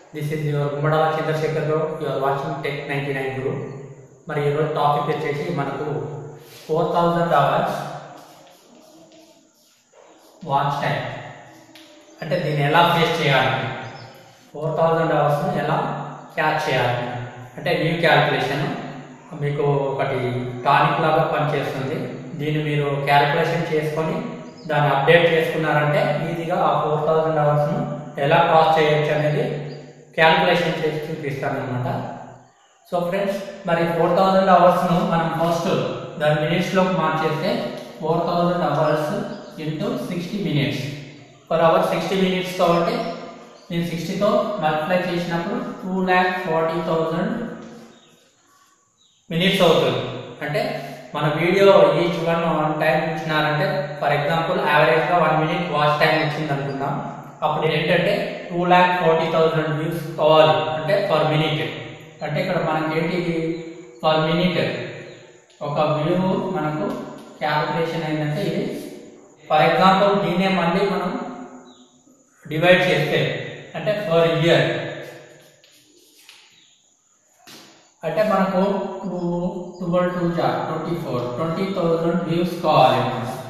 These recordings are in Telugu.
This is your Gumadala Chandrasekhar Garu. You are watching Tech 99 Guru. మరి ఈరోజు టాపిక్ వచ్చేసి మనకు 4000 అవర్స్ వాచ్ టైం అంటే దీన్ని ఎలా ఫేస్ చేయాలి, 4000 అవర్స్ని ఎలా క్యాచ్ చేయాలి అంటే న్యూ క్యాల్కులేషన్ మీకు ఒకటి టానిక్ లాగా పనిచేస్తుంది. దీన్ని మీరు క్యాల్కులేషన్ చేసుకొని దాన్ని అప్డేట్ చేసుకున్నారంటే ఈజీగా ఆ 4000 అవర్స్ను ఎలా క్రాస్ చేయొచ్చు అనేది క్యాల్కులేషన్ చేసి చూపిస్తాను అనమాట. సో ఫ్రెండ్స్, మరి 4000 అవర్స్ను మనం ఫస్ట్ దాని మినిట్స్లోకి మార్చేస్తే 4000 hours into 60 minutes per hour 60 minutes కాబట్టి నేను 60తో మల్టిప్లై చేసినప్పుడు 2,40,000 మినిట్స్ అవుతుంది. అంటే మన వీడియో ఈచ్ వన్ టైం ఇచ్చినారంటే ఫర్ ఎగ్జాంపుల్ యావరేజ్గా 1 మినిట్ వాచ్ టైం వచ్చింది అనుకుందాం. అప్పుడు ఏంటంటే 2,40,000 వ్యూస్ కావాలి అంటే పర్ మినిట్. అంటే ఇక్కడ మనకి ఏంటి పర్ మినిట్ ఒక వ్యూ మనకు క్యాలిక్యులేషన్ అయిందంటే ఇది ఫర్ ఎగ్జాంపుల్ దీన్నే మళ్ళీ మనం డివైడ్ చేస్తే అంటే పర్ ఇయర్ అంటే మనకు 20,000 వ్యూస్ కావాలి.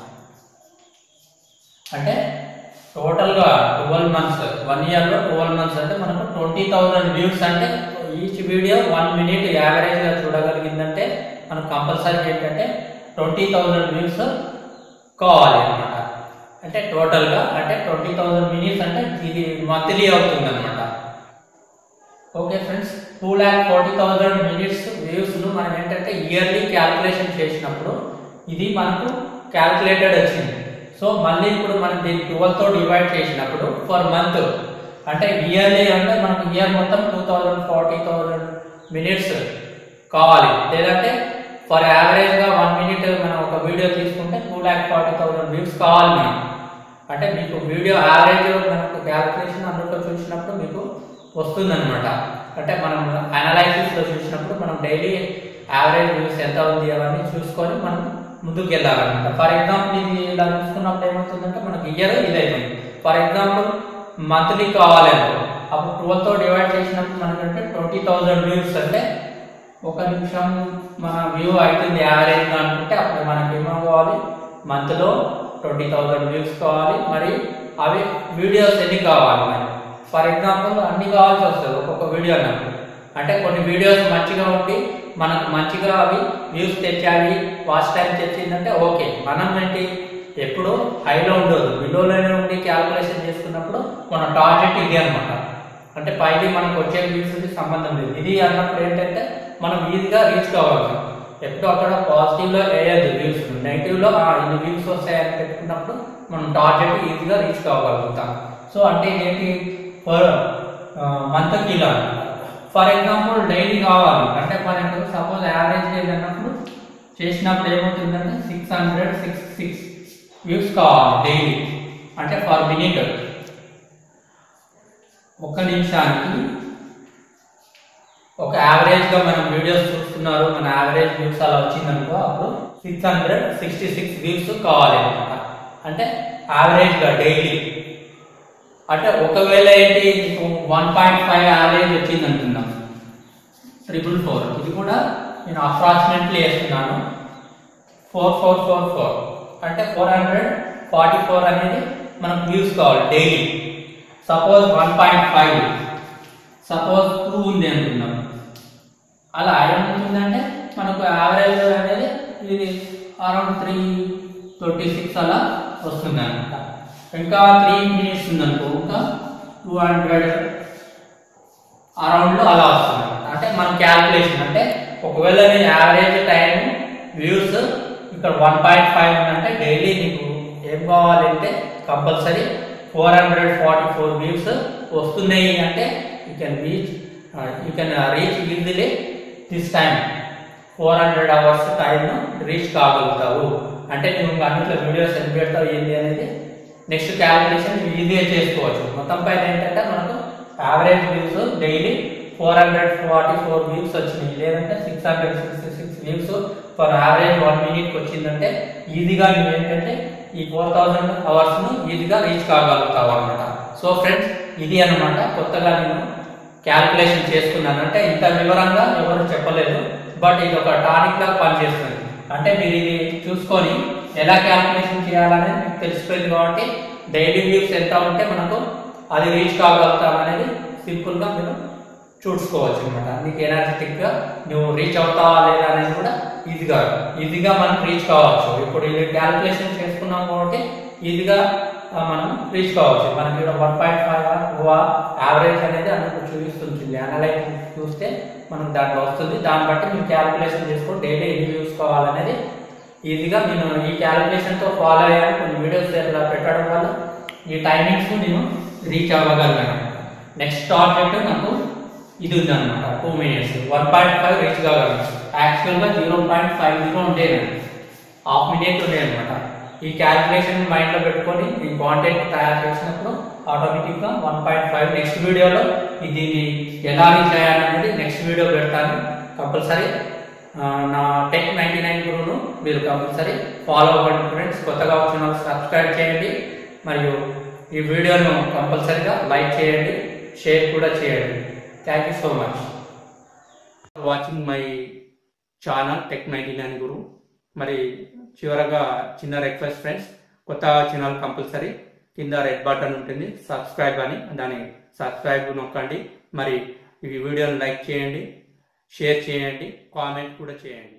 అంటే టోటల్గా 12 మంత్స్ 1 ఇయర్లో 12 మంత్స్ అంటే మనకు 20,000 వ్యూస్ అంటే ఈచ్ వీడియో 1 మినిట్ యావరేజ్గా చూడగలిగిందంటే మనకు కంపల్సరీ ఏంటంటే 20,000 వ్యూస్ కావాలి అనమాట. అంటే టోటల్గా అంటే 20,000 మినిట్స్ అంటే ఇది మంత్లీ అవుతుంది అనమాట. ఓకే ఫ్రెండ్స్, 2,40,000 మినిట్స్ వ్యూస్ను మనం ఏంటంటే ఇయర్లీ క్యాల్కులేషన్ చేసినప్పుడు ఇది మనకు క్యాల్కులేటెడ్ వచ్చింది. సో మళ్ళీ ఇప్పుడు మనం దీన్ని 12తో డివైడ్ చేసినప్పుడు ఫర్ మంత్ అంటే ఇయర్లీ అంటే మనకు ఇయర్ మొత్తం 2,40,000 మినిట్స్ కావాలి. లేదంటే ఫర్ యావరేజ్గా 1 మినిట్ మనం ఒక వీడియో తీసుకుంటే 2,40,000 వ్యూస్ కావాలి మనం. అంటే మీకు వీడియో యావరేజ్ మనకు క్యాల్కులేషన్ అందులో చూసినప్పుడు మీకు వస్తుందన్నమాట. అంటే మనం అనాలైసిస్లో చూసినప్పుడు మనం డైలీ యావరేజ్ వ్యూస్ ఎంత ఉంది అవన్నీ చూసుకొని మనం ముందుకు వెళ్ళాలన్నమాట. ఫర్ ఎగ్జాంపుల్ ఇది ఇలా చూసుకున్నప్పుడు ఏమవుతుందంటే మనకి ఇయర్ ఇదైతుంది. ఫర్ ఎగ్జాంపుల్ మంత్లీ కావాలి అనుకో, అప్పుడు 12తో డివైడ్ చేసినప్పుడు మనకంటే 20,000 వ్యూస్ అంటే ఒక నిమిషం మన వ్యూ అవుతుంది యావరేజ్గా అనుకుంటే అప్పుడు మనకి ఏమవ్వాలి మంత్లో 20,000 వ్యూస్ కావాలి. మరి అవి వీడియోస్ ఎన్ని కావాలి మరి ఫర్ ఎగ్జాంపుల్ అన్ని కావాల్సి వస్తుంది ఒక్కొక్క వీడియో అన్నప్పుడు. అంటే కొన్ని వీడియోస్ మంచిగా ఉండి మనకు మంచిగా అవి వ్యూస్ తెచ్చాయి వాచ్ టైం తెచ్చిందంటే ఓకే. మనం ఏంటి ఎప్పుడు హైలో ఉండదు బిలోలోనే ఉండి క్యాల్కులేషన్ చేసుకున్నప్పుడు మన టార్గెట్ ఇది అనమాట. అంటే పైది మనకు వచ్చే వ్యూస్కి సంబంధం లేదు. ఇది అన్నప్పుడు ఏంటంటే మనం ఈజీగా రీచ్ కావాలి. ఎప్పుడు అక్కడ పాజిటివ్లో వేయద్దు వ్యూస్, నెగిటివ్లో ఇన్ని వ్యూస్ వస్తాయని పెట్టుకున్నప్పుడు మనం టార్గెట్ ఈజీగా రీచ్ కాగలుగుతాం. సో అంటే ఏంటి పర్ మంత్కి ఇలా ఫర్ ఎగ్జాంపుల్ డైలీ కావాలి అంటే for example suppose average daily అన్నప్పుడు చేసినప్పుడు ఏమవుతుందంటే 666 వ్యూస్ కావాలి డైలీ. అంటే పర్ మినిట్ ఒక్క నిమిషానికి ఒక యావరేజ్గా మనం వీడియోస్ చూస్తున్నారు మన యావరేజ్ వ్యూస్ అలా వచ్చిందనుకో అప్పుడు 666 వ్యూస్ కావాలి అనమాట. అంటే యావరేజ్గా డైలీ. అంటే ఒకవేళ ఏంటి 1.5 యావరేజ్ వచ్చింది అనుకుందాం 444 ఇది కూడా నేను అప్రాక్సిమేట్లీ వేస్తున్నాను 4444 అంటే 444 అనేది మనకు వ్యూస్ కావాలి డైలీ. సపోజ్ 1.5 సపోజ్ 2 ఉంది అనుకుందాం. అలా ఏమవుతుందంటే మనకు యావరేజ్ అనేది ఇది అరౌండ్ 326 అలా వస్తుంది అనమాట. ఇంకా 3 మినిట్స్ ఉందనుకో ఇంకా 200 అరౌండ్లో అలా వస్తుంది అనమాట. అంటే మన క్యాల్కులేషన్ అంటే ఒకవేళ నేను యావరేజ్ టైం వ్యూస్ ఇక్కడ 1.5 ఉందంటే డైలీ నీకు ఏం కావాలంటే కంపల్సరీ 444 వ్యూస్ వస్తున్నాయి అంటే you can reach easily this time 400 hours time reach కాగలుగుతావు. అంటే నువ్వు అన్నిట్లో వీడియోస్ ఎన్ని పెడతావు ఏంటి అనేది నెక్స్ట్ క్యాల్కులేషన్ ఈజీగా చేసుకోవచ్చు. మొత్తం పైన ఏంటంటే మనకు యావరేజ్ వ్యూస్ డైలీ 444 వ్యూస్ వచ్చినాయి లేదంటే 666 వ్యూస్ ఫర్ యావరేజ్ 1 మినిట్కి వచ్చిందంటే ఈజీగా నువ్వు ఏంటంటే ఈ 4000 అవర్స్ను ఈజీగా రీచ్ కాగలుగుతావు అనమాట. సో ఫ్రెండ్స్, ఇది అనమాట కొత్తగా నేను క్యాల్కులేషన్ చేసుకున్నాను. అంటే ఇంత వివరంగా ఎవరు చెప్పలేదు, బట్ ఇది ఒక టానిక్ లాగా పనిచేస్తుంది. అంటే మీరు ఇది చూసుకొని ఎలా క్యాల్కులేషన్ చేయాలనేది మీకు తెలిసిపోయింది కాబట్టి డైలీ వ్యూస్ ఎంత ఉంటే మనకు అది రీచ్ కాగలుగుతాం అనేది సింపుల్ గా మీరు చూసుకోవచ్చు అనమాట. నీకు ఎనర్జెటిక్ గా నువ్వు రీచ్ అవుతావా లేదా అనేది కూడా ఈజీగా మనం రీచ్ కావచ్చు. ఇప్పుడు ఇది క్యాల్కులేషన్ చేసుకున్నాం కాబట్టి ఈజీగా మనం రీచ్ కావచ్చు. మనకి ఇక్కడ 1.5 యావరేజ్ అనేది అందుకు చూపిస్తుంది. అనలైజ్ చూస్తే మనకు దాంట్లో వస్తుంది. దాన్ని బట్టి మీరు క్యాల్కులేషన్ చేసుకొని డైలీ ఎన్ని చూసుకోవాలనేది ఈజీగా నేను ఈ క్యాల్కులేషన్ తో ఫాలో అయ్యాను. కొన్ని వీడియోస్ ఇలా పెట్టడం వల్ల ఈ టైమింగ్స్ నేను రీచ్ అవ్వగలను. నెక్స్ట్ టార్గెట్ నాకు ఇది ఉంది అనమాట, 2 minutes 1.5 రీచ్ కాగలను. యాక్చువల్ గా 0.50 ఉండేది, హాఫ్ మినిట్ ఉండే అనమాట. ఈ క్యాల్కులేషన్ మైండ్ లో పెట్టుకొని ఈ కాంటెంట్ తయారు చేసినప్పుడు ఆటోమేటిక్ గా 1.5 నెక్స్ట్ వీడియోలో ఇది ఎలా రీచ్ అయ్యాలనేది నెక్స్ట్ వీడియో పెడతాను. కంపల్సరీ నా టెక్ 99 గురువును మీరు కంపల్సరీ ఫాలో అవ్వండి ఫ్రెండ్స్. కొత్తగా వచ్చిన వాళ్ళు సబ్స్క్రైబ్ చేయండి, మరియు ఈ వీడియోను కంపల్సరీగా లైక్ చేయండి, షేర్ కూడా చేయండి. Thank you so much for watching my channel tech 99 Guru. మరి చివరగా చిన్న రిక్వెస్ట్ ఫ్రెండ్స్, కొత్త ఛానల్ కంపల్సరీ కింద రెడ్ బటన్ ఉంటుంది సబ్స్క్రైబ్ అని, దాన్ని సబ్స్క్రైబ్ నొక్కండి. మరి ఈ వీడియోని లైక్ చేయండి, షేర్ చేయండి, కామెంట్ కూడా చేయండి.